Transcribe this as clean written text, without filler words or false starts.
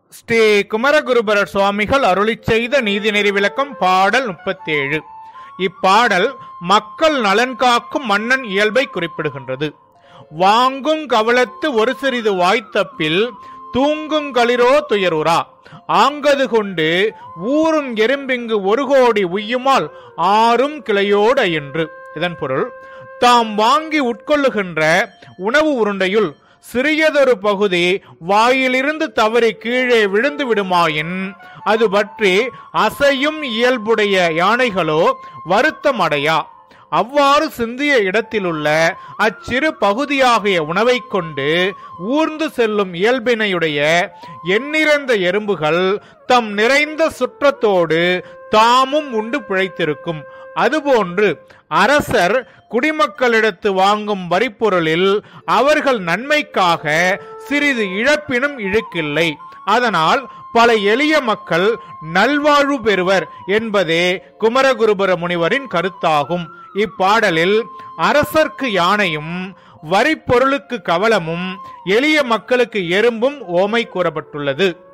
ஸ்ரீ குமரகுருபரர் சுவாமிகள் அருளிச் செய்த நீதிநெறி விளக்கம் பாடல் 37. இப்பாடல் மக்கள் நலன் காக்கும் மன்னன் இயல்பை குறிப்பிடுகின்றது. வாங்கும் கவலத்து ஒரு சிறிது வாய்த்தப்பில் தூங்கும் களிரோ துயருரா ஆங்கது கொண்டு ஊரும் எறும்பிங்கு ஒரு கோடி உய்யுமால் ஆறும் கிளையோடு என்று. இதன் பொருள், தாம் வாங்கி உட்கொள்ளுகின்ற உணவு உருண்டையுள் சிறியதொரு பகுதி வாயிலிருந்து தவறி கீழே விழுந்து விடுமாயின் அது பற்றி அசையும் இயல்புடைய யானைகளோ வருத்தம் அடையா. அவ்வாறு சிந்திய இடத்திலுள்ள அச்சிறு பகுதியாகிய உணவை கொண்டு ஊர்ந்து செல்லும் இயல்பினையுடைய எண்ணிறந்த எறும்புகள் தம் நிறைந்த சுற்றத்தோடு தாமும் உண்டு பிழைத்திருக்கும். அதுபோன்று அரசர் குடிமக்களிடத்து வாங்கும் வரிப்பொருளில் அவர்கள் நன்மைக்காக சிறிது இழப்பினும் இழுக்கில்லை. அதனால் பல எளிய மக்கள் நல்வாழ்வு பெறுவர் என்பதே குமரகுருபர முனிவரின் கருத்தாகும். இப்பாடலில் அரசர்க்கு யானையும் வரிப்பொருளுக்கு கவலமும் எளிய மக்களுக்கு எறும்பும் ஓமை கூறப்பட்டுள்ளது.